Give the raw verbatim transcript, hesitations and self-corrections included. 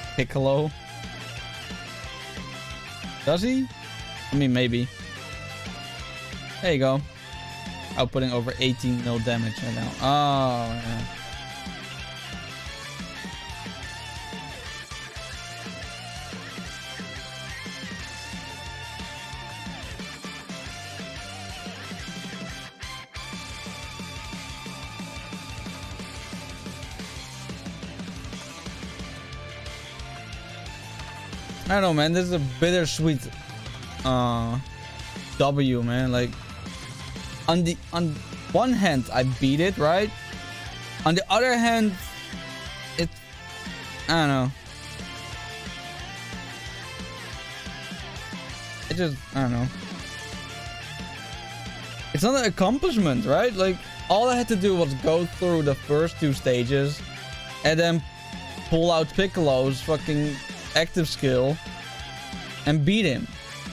Piccolo. Does he? I mean, maybe. There you go. Outputting over eighteen mil damage right now. Oh, yeah. I don't know, man. This is a bittersweet uh, W, man. Like, on the on one hand, I beat it, right? On the other hand, it, I don't know. It just, I don't know. It's not an accomplishment, right? Like, all I had to do was go through the first two stages and then pull out Piccolo's fucking active skill and beat him.